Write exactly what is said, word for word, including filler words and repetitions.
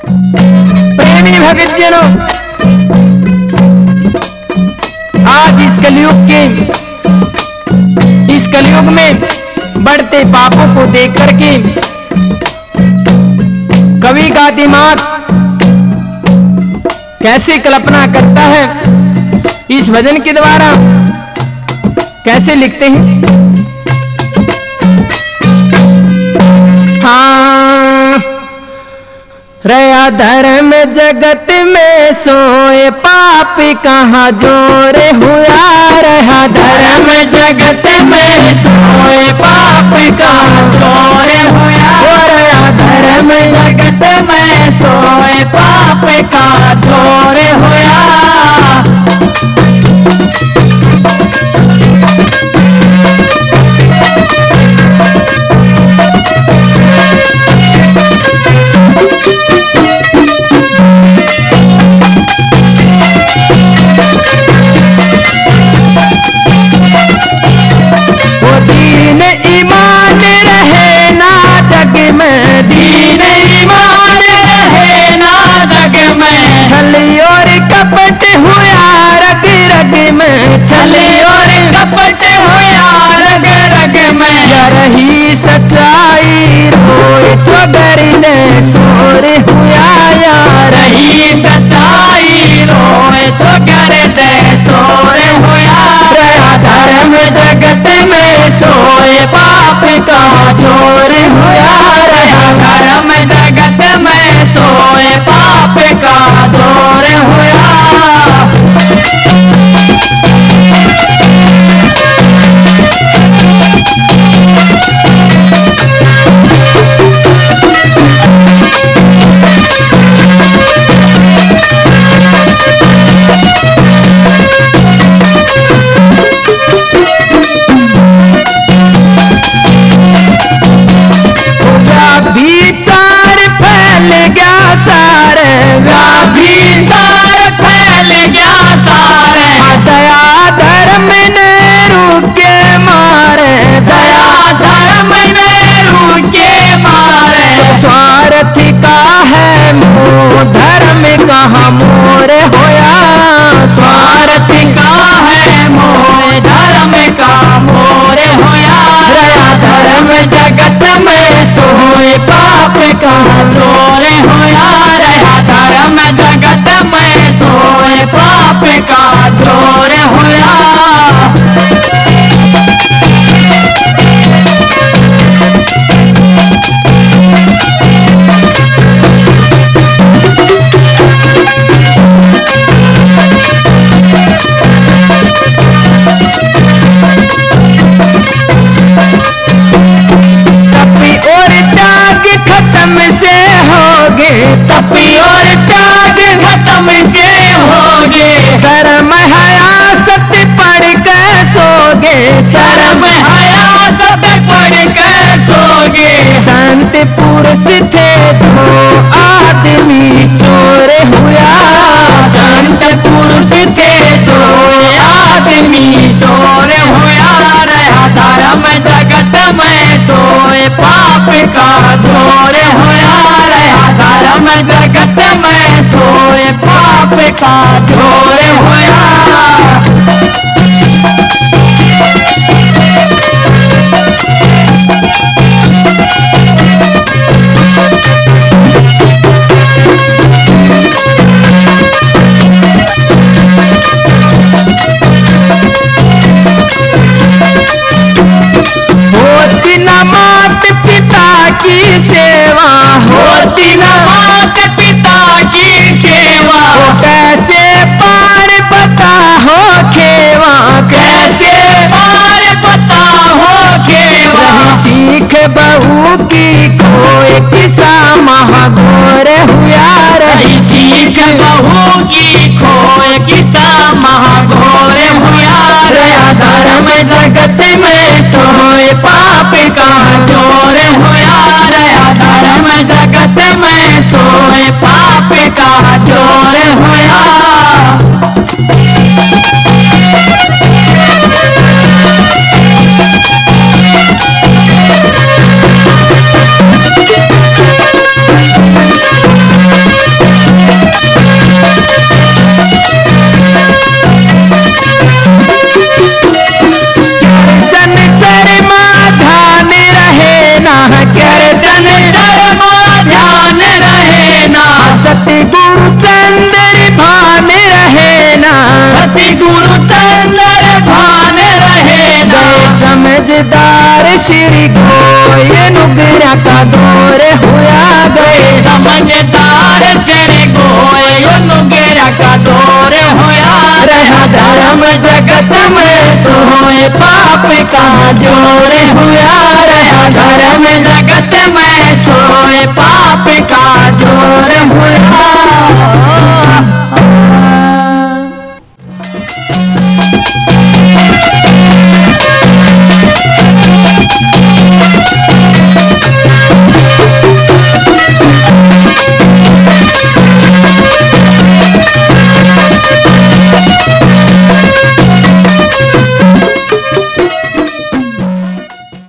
प्रेमी भगत जनों, आज इस कलयुग के इस कलयुग में बढ़ते पापों को देख करके कवि का दिमाग कैसे कल्पना करता है, इस भजन के द्वारा कैसे लिखते हैं। हाँ, रया धर्म जगत में सोए पाप कहाँ जोरे हुआ, रहा धर्म जगत में सोए पाप कहाँ जोरे हुआ, रहा धर्म जगत में सोए पाप कहाँ जोरे हुआ। दीन ईमान रहे ना जग में, दीन ईमान रहे ना जग में, छली और कपट हुआ रग रग में, छली और कपट हुआ रग रग में, रही सच्चाई रोए चौधरी ने सोर हुआ, यार रही सच्चाई रोए चौधरी ने सोर हुआ, रहा धर्म जगत में सोए पाप का जोर हुआ, रहा धर्म जगत में सोए पाप का जोर हुआ। विचार फैल गया सारे, विचार फैल गया सारे, दया धर्म ने रुके मारे, दया धर्म ने रुके मारे, स्वार्थ का है मोह धर्म कहाँ मोर होया, स्वार्थ का है मोह धर्म का मोर होया, रया धर्म जगत में सोए पाप का जोर होया, रहा धर्म जगत में सोए पाप का जोर होया। खत्म से होगे, तपी और त्याग खत्म से होगे, शर्म हया सत पढ़ कर सोगे, शर्म हया सत पढ़ कर सोगे, संत पुरुष थे तो आदमी चोर हुआ, संत पुरुष थे तो आदमी चोर हुआ, रहा धर्म जगत में तो पाप का जोर होया, रहा धर्म जगत में सोए पाप का जोर होया। होती न मात पिता की सेवा, होती न मात पिता की सेवा, कैसे पार बता हो खेवा, कैसे पार बता हो खेवा, सीख बहू की खोए किसा महाघोर हुआ, रही सीख बहू की खोए किसा महाघोर हुआ, रहा धर्म जगत में सोए पाप का जोर होया, रहा धर्म जगत में सोए पाप का जोर होया। भक्ति गुरु चंद्र भान रहे गए समझदार श्री कोय नुगरा का दौर हुआ गए समझदार श्री कोय नुगरा का दौर होया रहा धर्म जगत में सोए पाप का जोर हुआ रहा धर्म जगत में सोए पाप का